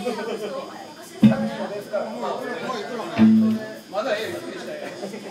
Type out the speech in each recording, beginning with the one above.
まだええ、ゆっくりしたい。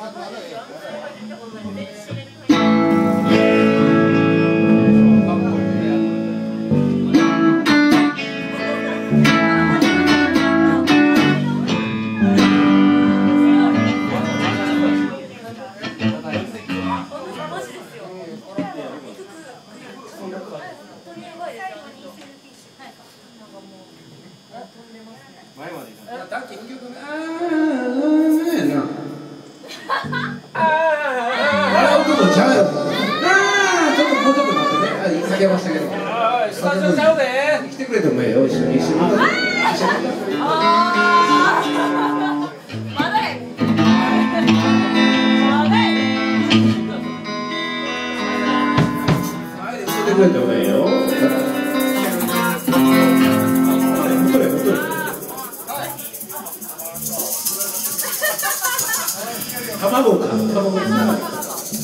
スタジオちゃうで。来てくれてもええよ、一緒に。まだや。前で来てくれてもええよ。卵か、卵か。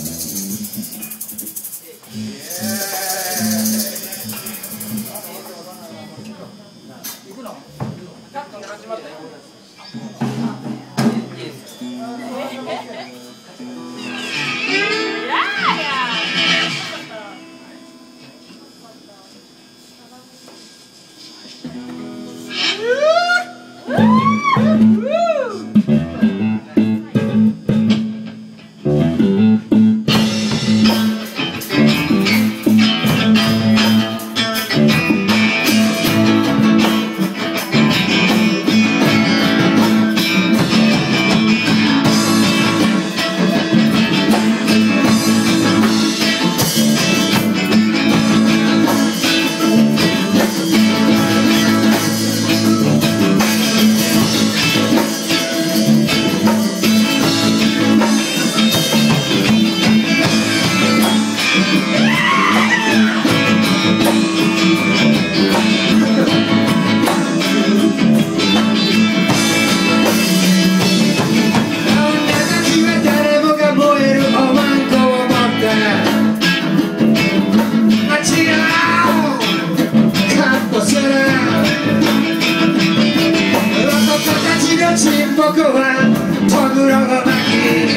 僕はトグロが巻き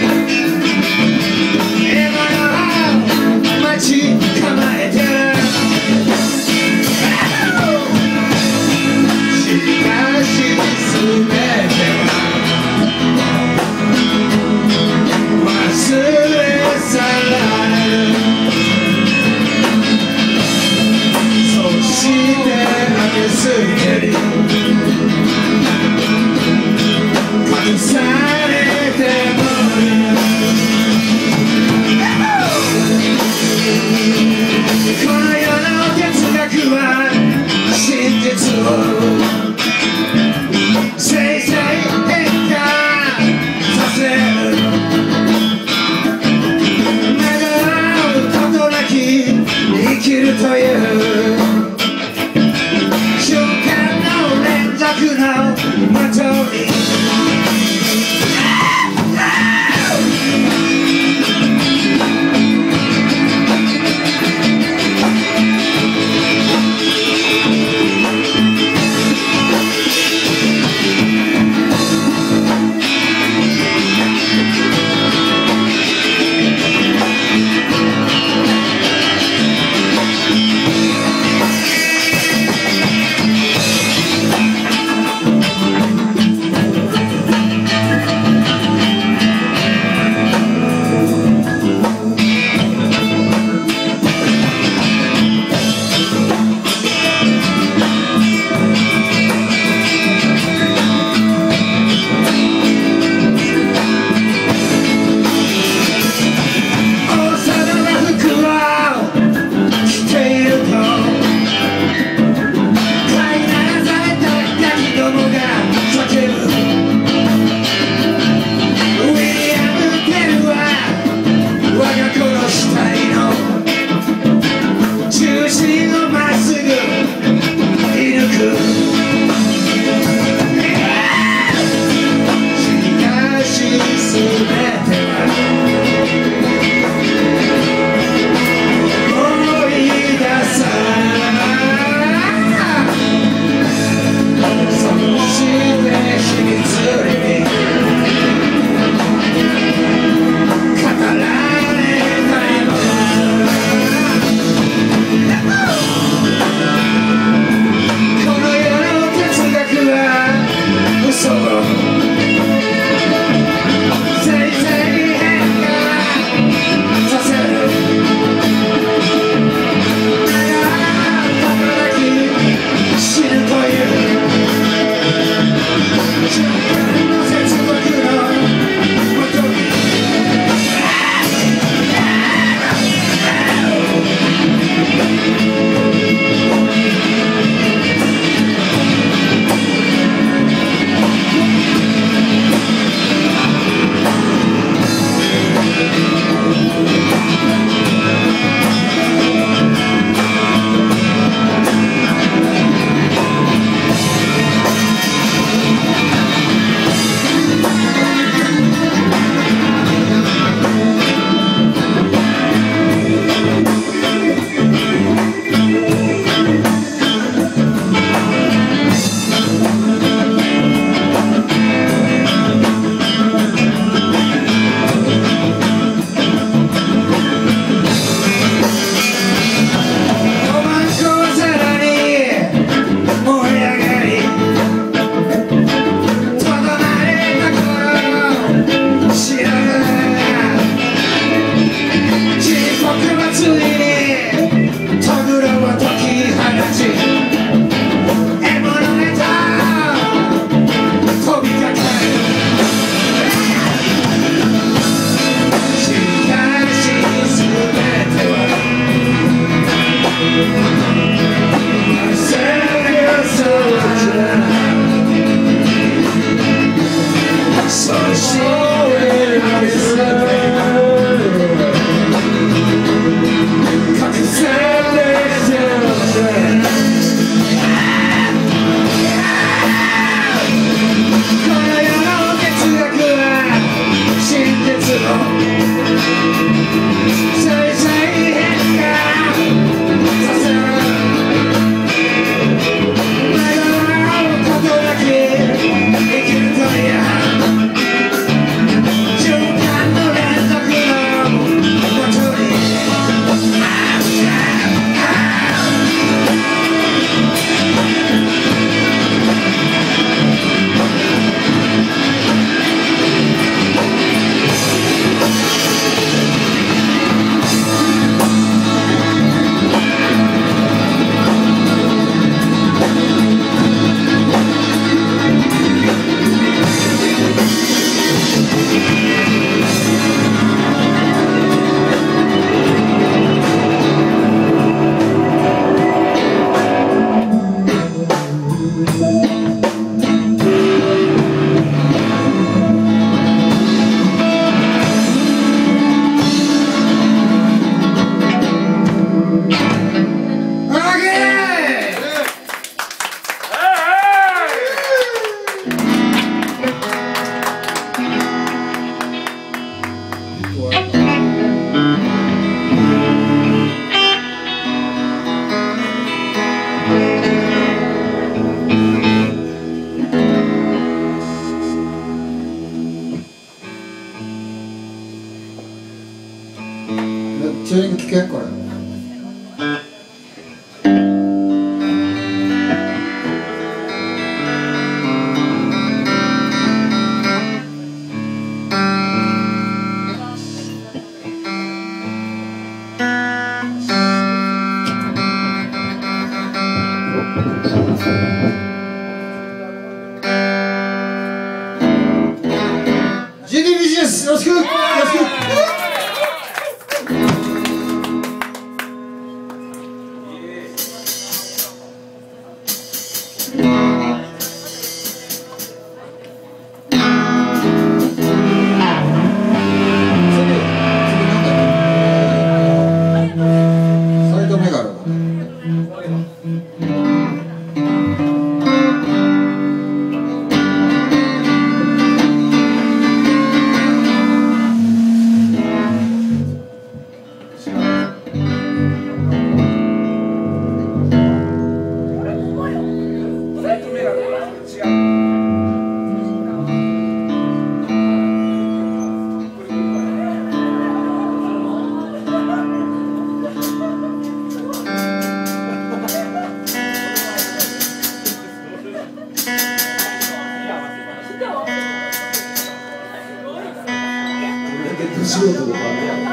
獲物を待ち構えてるしかし全ては忘れ去られるそして明けすぎてる隠されてもこの世の哲学は真実を生成変化させる願うことなき生きるという瞬間の GD ビジネスよろしくよろしく。素人で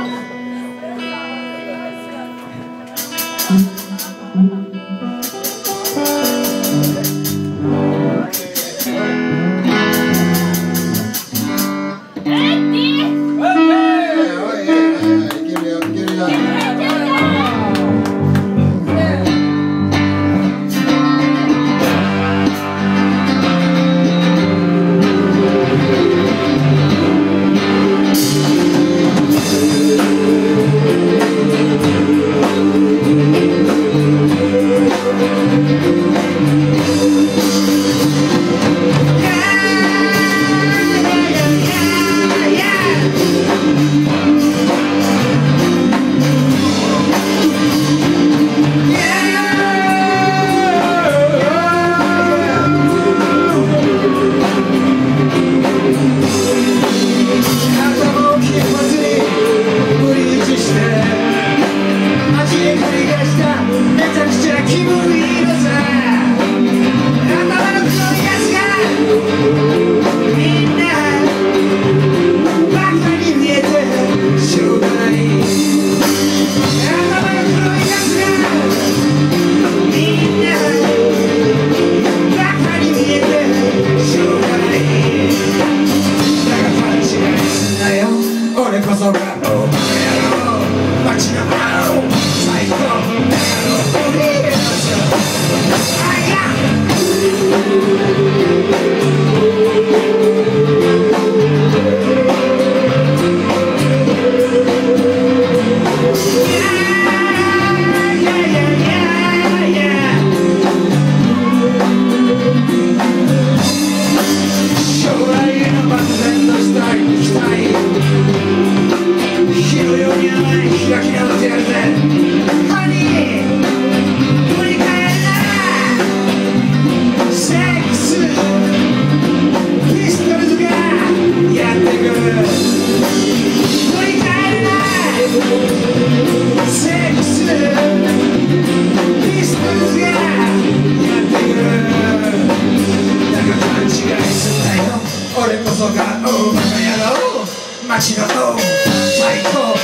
街の最高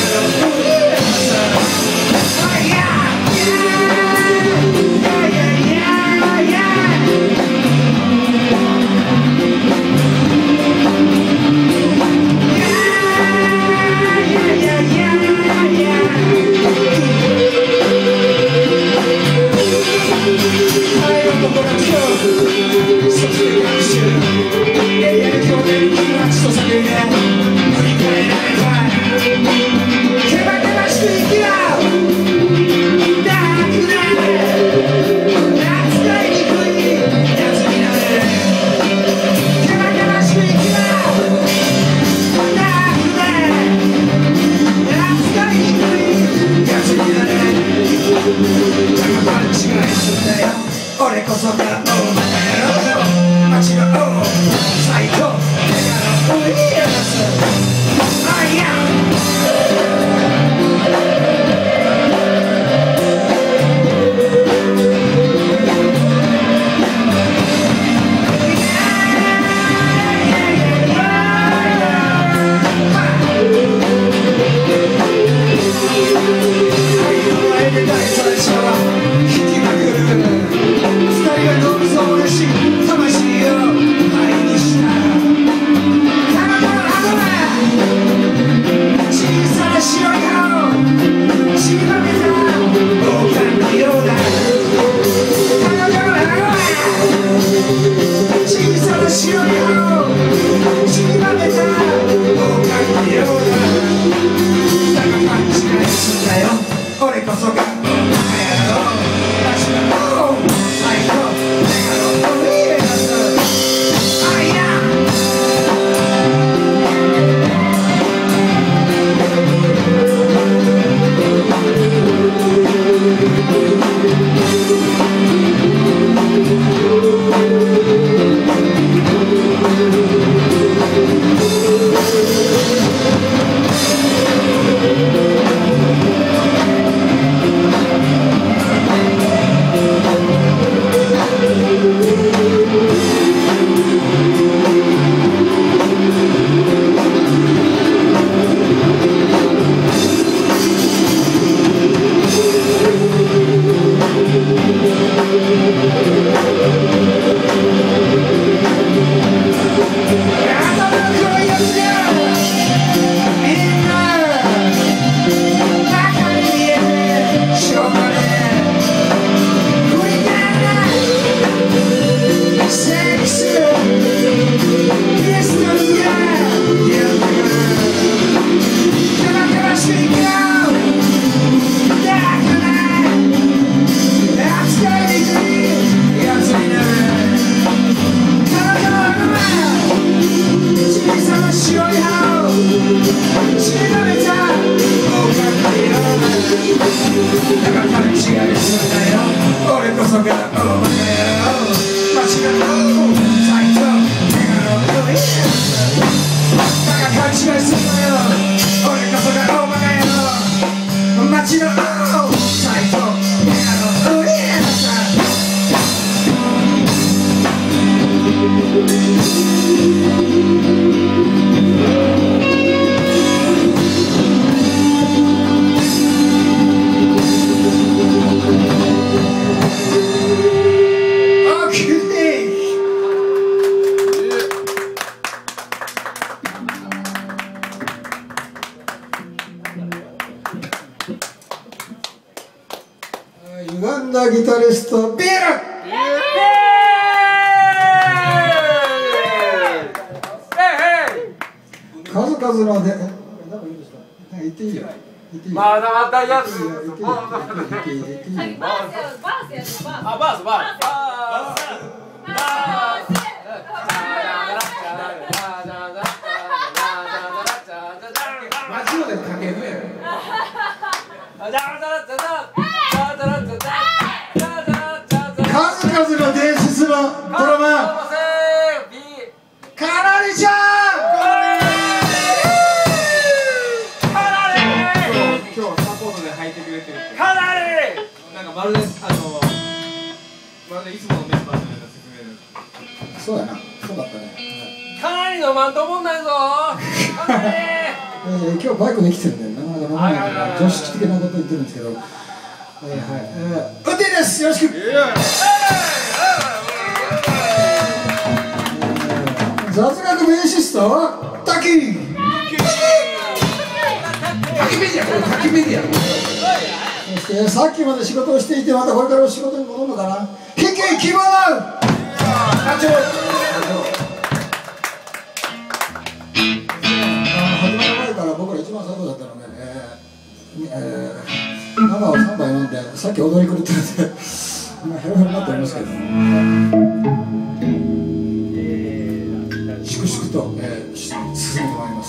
俺こそがお前の街の最高小さな白い歯をちりばめた狼のようだ。だが勘違いすんだよ、俺こそがバカ野郎。私はもう最高メガロポリエナス。あいやギタリストビール。数々ので、言っていいよ。 まだまだやつ。 数々の伝説のドラマーかなりちゃん。 今日サポートで履いてくれてるって。かなりなんかまるでいつものメンバーのような説明です。 そうやな、そうだったね。 かなりのマントもんないぞ。かなり今日バイクできてるんでなかなか飲まないから常識的なこと言ってるんですけど、運転です。よろしく。雑学ベーシスト滝メディア、滝メディア。そしてさっきまで仕事をしていてまたこれから仕事に戻るのかな。引き希望だ課長。始まる前から僕ら一番最後だったので、生を3杯飲んでさっき踊り狂ってるんでヘロヘロになっておりますけど粛々と、進んでまいります。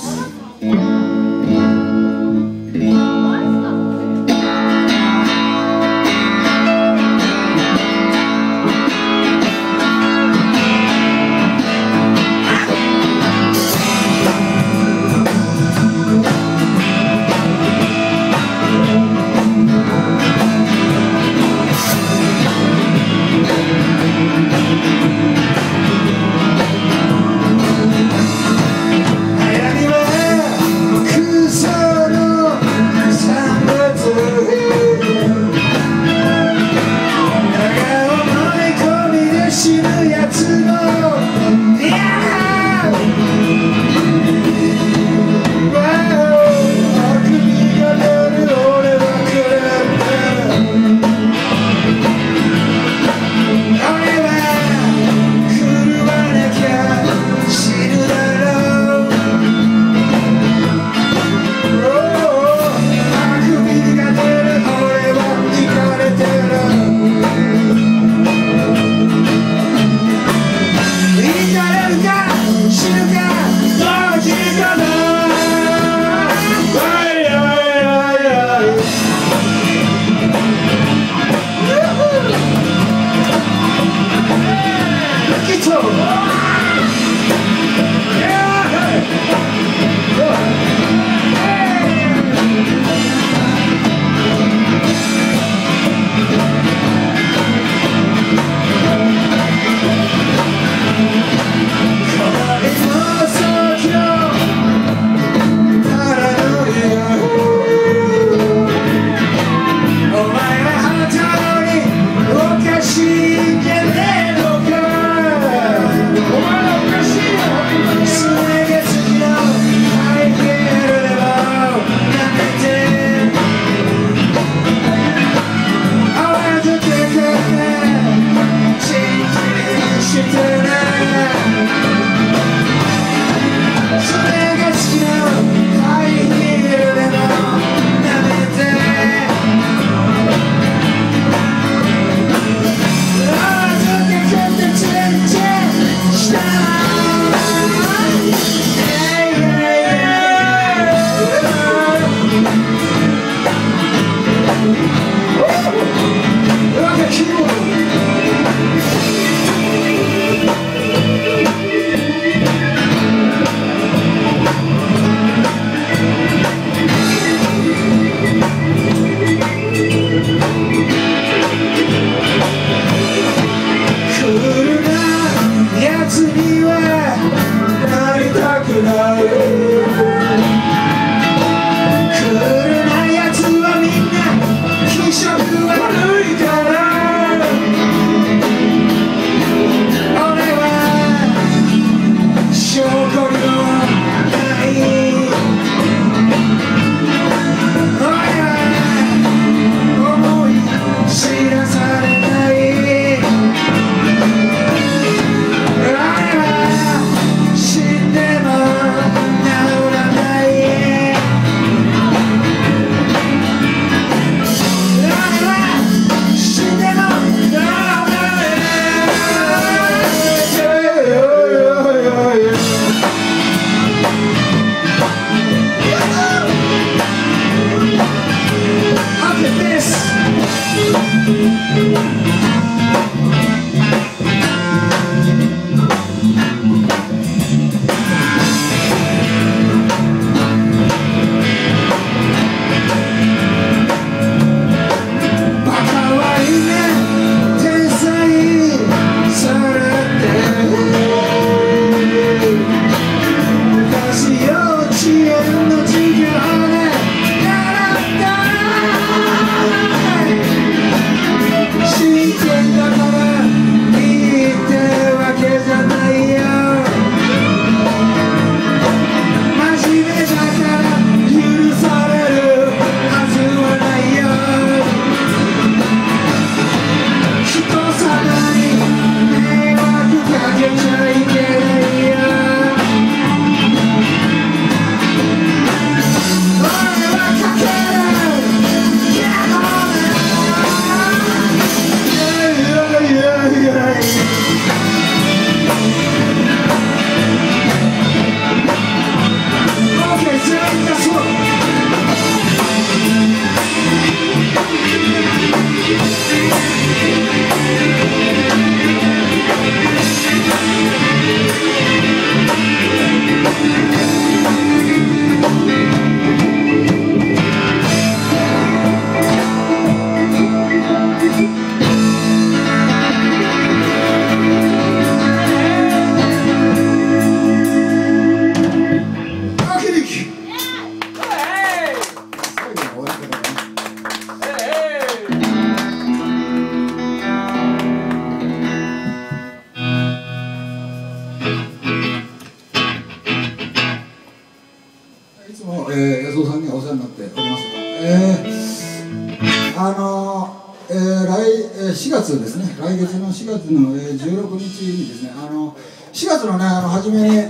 4月ですね、来月の4月の16日にですね、4月のね、初めに、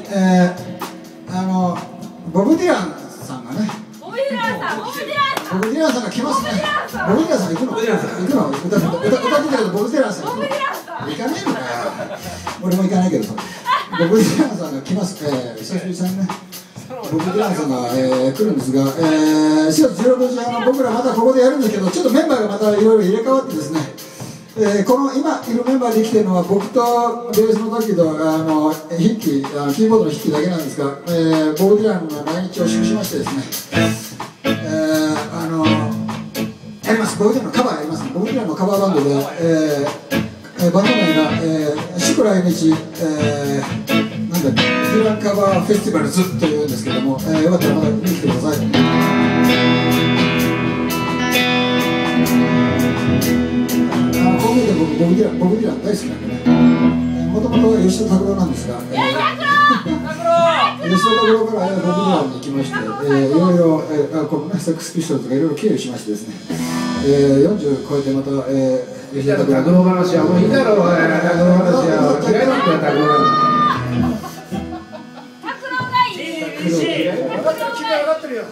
ボブ・ディランさんがね、ボブ・ディランさんが来ますね。ボブ・ディランさん行くの？行くの？歌ってたけど、ボブ・ディランさん行くの？行かねえのかよ。俺も行かないけどさ。ボブ・ディランさんが来ます。久しぶりにね。ボブ・ディランさんが、来るんですが、4月16日僕らまたここでやるんですけど、ちょっとメンバーがまたいろいろ入れ替わってですね、この今いるメンバーで来てるのは僕とベースの時とキーボードの筆記だけなんですが、ボブ・ディランが来日を祝しましてですね、やります。ボブ・ディランのカバーやります。ボブ・ディランのカバーバンドで、バンド名が、シクラ来日、なんだっけ、ディランカバーフェスティバルズというんですけども、よかったらまだ見に来てください。こう見て僕ボブ・ディラン大好きなんでね、もともと吉田拓郎なんですが、吉田拓郎からボブ・ディランに行きまして、いろいろ、このね、セックスピストルとかいろいろ経由しましてですね、40超えてまた、吉田拓郎話はもういいだろう、拓郎話は嫌いだったよ、拓郎。分かってるよ。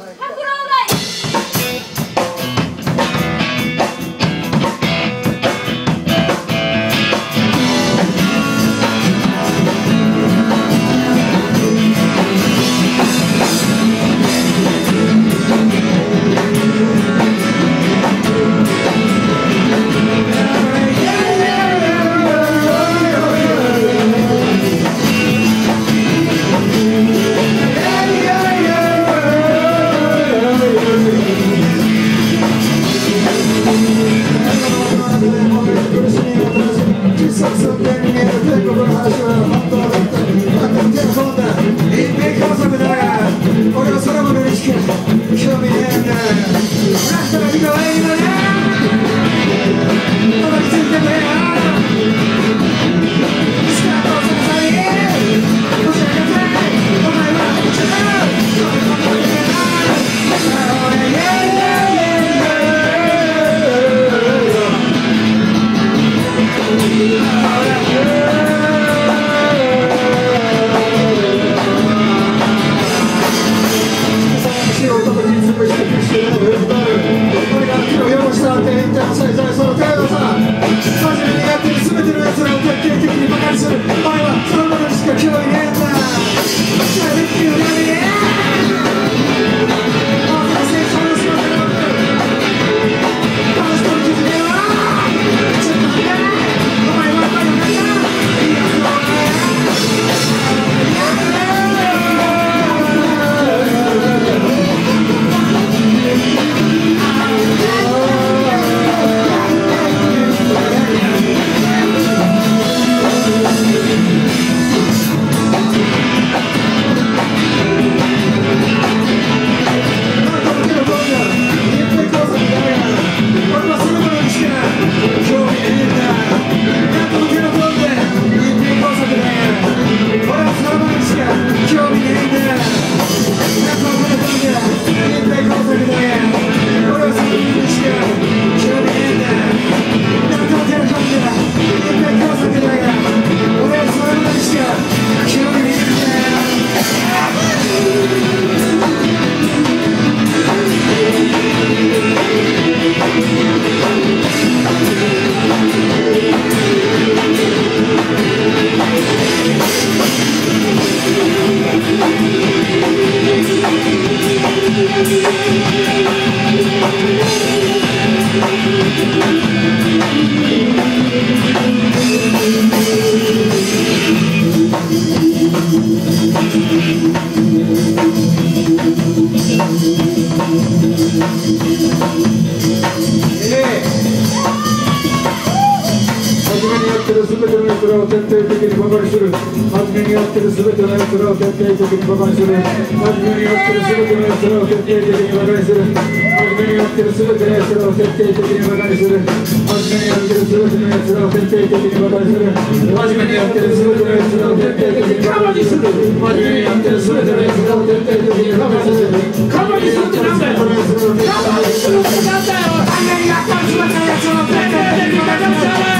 Come on,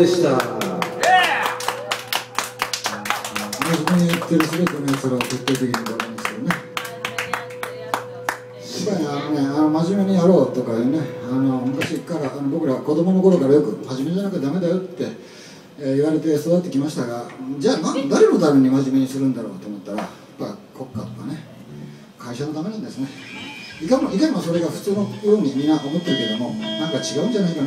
でした。 真面目にやってる全てのやつらを徹底的にご覧にするね。芝居真面目にやろうとかね、昔から僕ら子供の頃からよく真面目じゃなきゃダメだよって、言われて育ってきましたが、じゃあ誰のために真面目にするんだろうと思ったら、やっぱ国家とかね、会社のためなんですね。いかにもそれが普通のようにみんな思ってるけども、なんか違うんじゃないかな。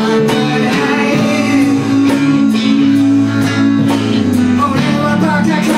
俺はバカか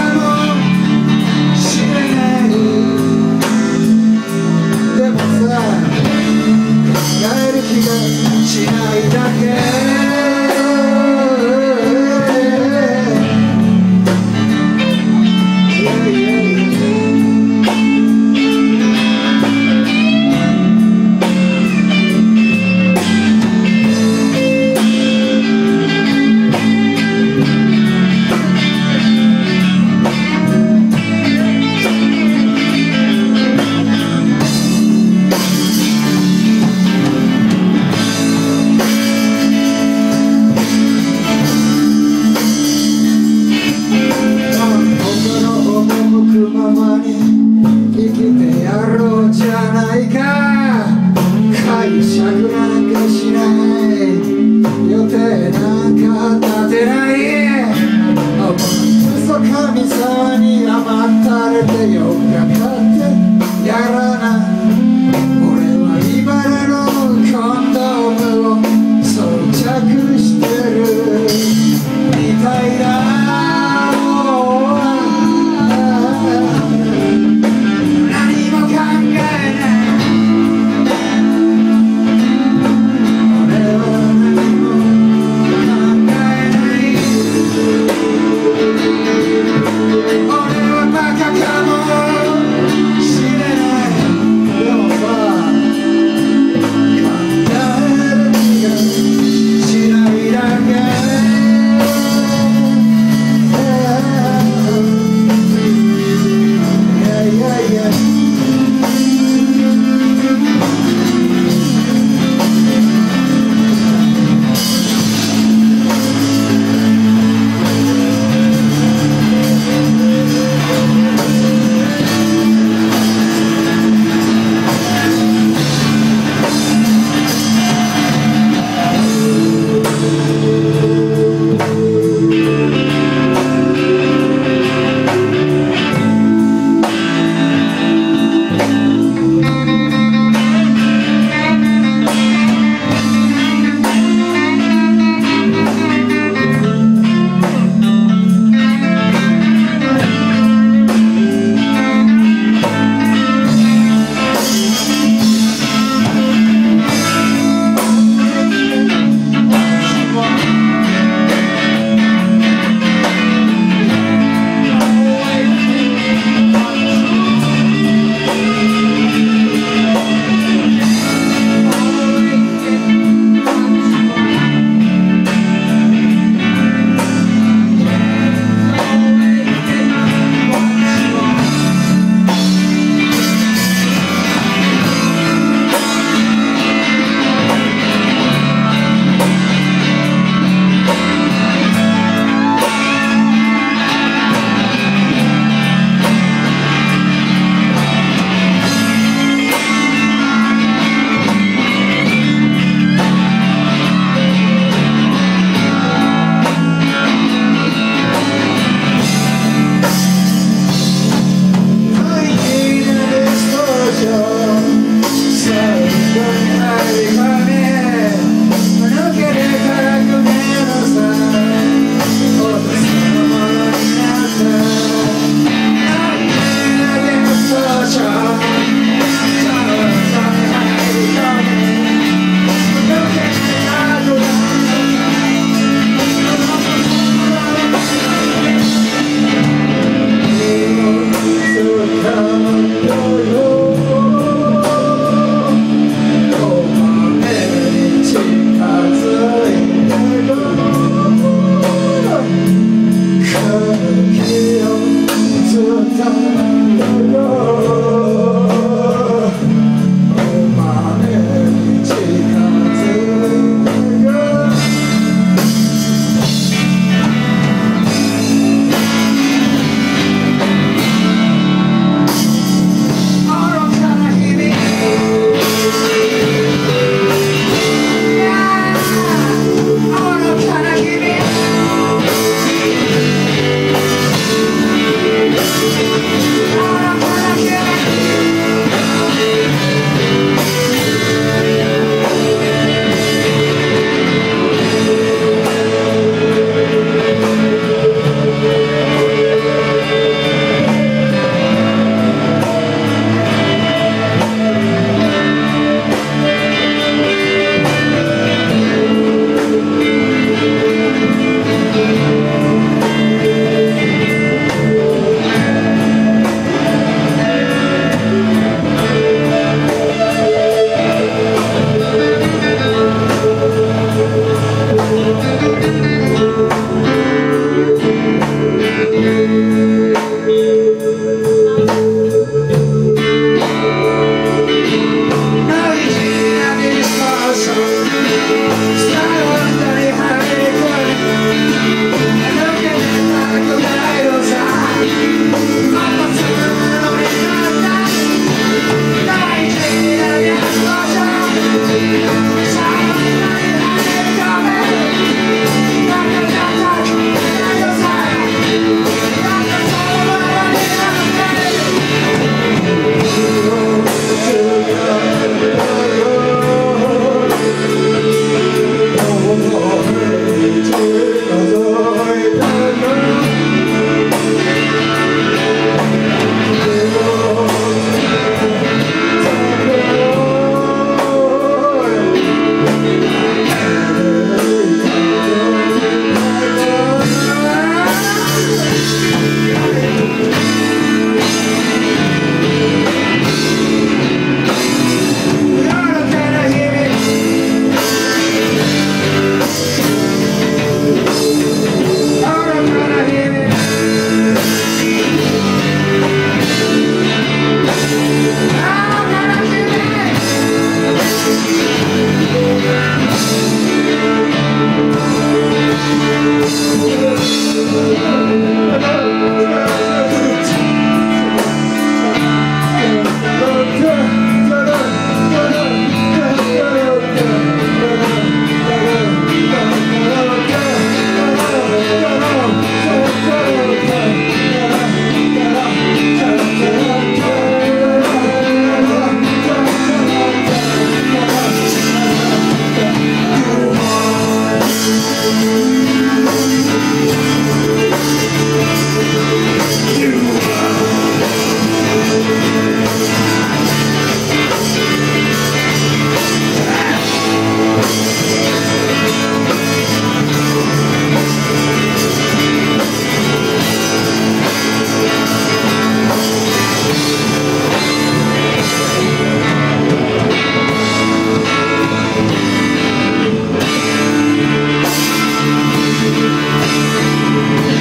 「